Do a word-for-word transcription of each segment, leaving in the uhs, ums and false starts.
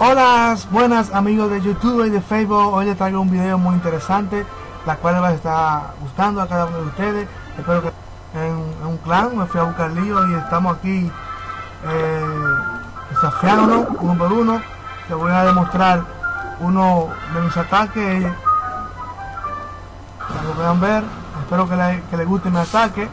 Hola, buenas amigos de YouTube y de Facebook. Hoy les traigo un video muy interesante, la cual les va a estar gustando a cada uno de ustedes. Espero que en, en un clan me fui a buscar lío y estamos aquí eh, desafiándonos uno por uno. Les voy a demostrar uno de mis ataques para que puedan ver. Espero que les que le guste mi ataque.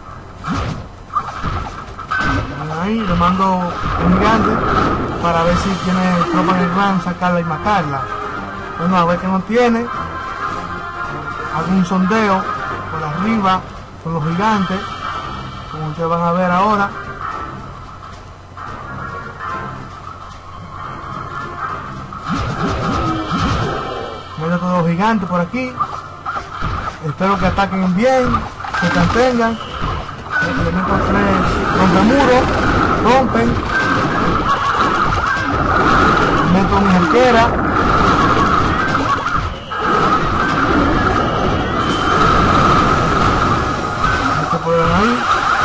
Ahí le mando un gigante para ver si tiene tropa en el clan, sacarla y matarla. Bueno, a ver que no tiene, hago un sondeo por arriba con los gigantes, como ustedes van a ver ahora. Meto todos los gigantes por aquí. Espero que ataquen bien, que se mantengan. Le meto tres rompemuros, rompen. Meto mi arquera. Esto pueden ver ahí.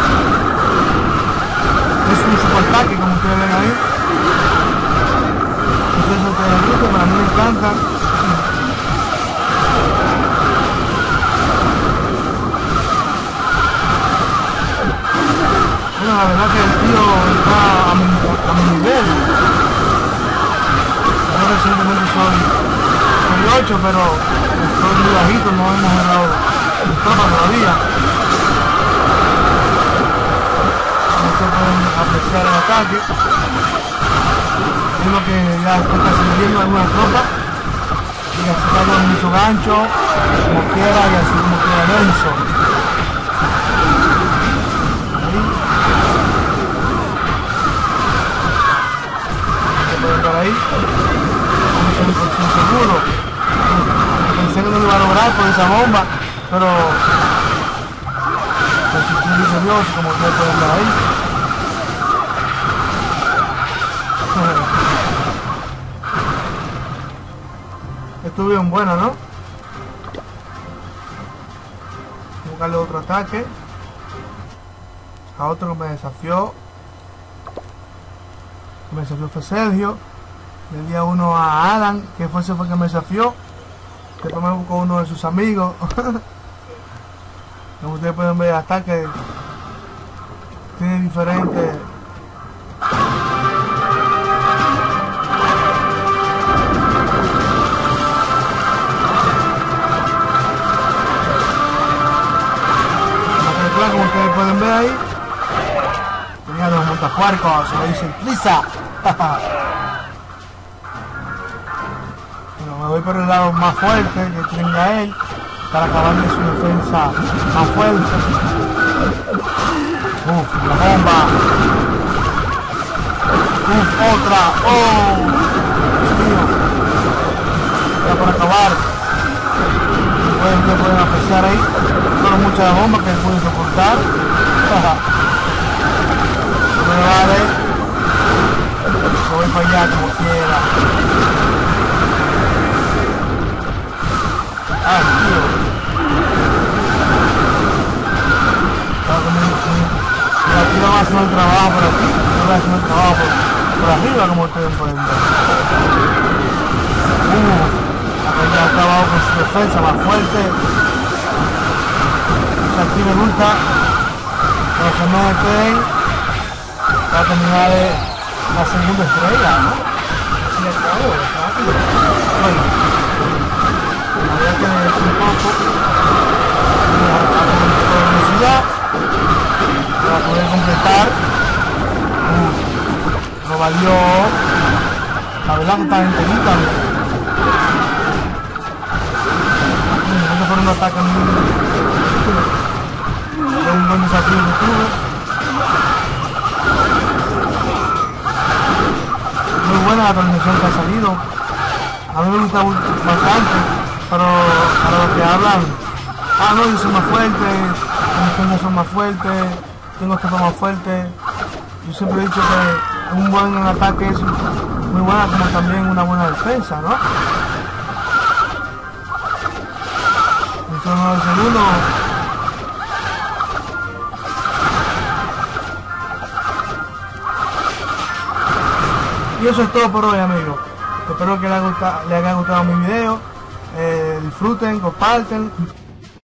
Es un super ataque, como ustedes ven ahí. Ustedes no pueden ver, pero a mí me encanta. Bueno, la verdad que el tío está a mi, a mi nivel. Yo recientemente soy, soy ocho, pero estoy muy bajito, no hemos ganado el tropa todavía. Como ustedes pueden apreciar el ataque. Uno que ya está casi muriendo alguna tropa. Y así caigo mucho gancho, como quiera, y así como quiera denso. Por ahí, cien por ciento seguro. Pensé que no lo iba a lograr por esa bomba, pero resistí victorioso, como ustedes pueden ver ahí. Estuvieron buenos, ¿no? Buscarle otro ataque a otro que me desafió. Me desafió fue Sergio. Le di a uno a Alan, que fue ese fue que me desafió. Después me buscó uno de sus amigos. Como ustedes pueden ver, el ataque tiene diferentes. Como ustedes pueden ver ahí, tenía los montapuercos, se lo dicen prisa. Bueno, me voy por el lado más fuerte que tenga él para acabar de su defensa más fuerte. Uf, la bomba. Uf, otra. Oh, Dios mío. Ya por acabar. Pueden, que pueden apreciar ahí. Fueron muchas bombas que pueden soportar. Me vale. Me voy para allá como quiera. Ay, tío. La tira va a hacer el trabajo por aquí. Yo voy a hacer el trabajo por, por arriba, como ustedes pueden ver. Uh, ya está abajo con su defensa más fuerte. Aquí me gusta que se meten para terminar la segunda estrella, ¿no? Así es todo, rápido. Bueno, habría que decir un poco de velocidad para poder completar. Uh, lo valió. La verdad que está enterita. Estos fueron un ataque muy un buen desafío que tuve. Muy buena la transmisión que ha salido. A mí me gusta bastante, pero para los que hablan, ah no, yo soy más fuerte, mis defensas son más fuertes, tengo tropas más fuertes. Yo siempre he dicho que un buen ataque es muy buena, como también una buena defensa, ¿no? Eso no es el uno. Y eso es todo por hoy, amigos. Espero que les haya gustado, les haya gustado mi video. Eh, disfruten, comparten.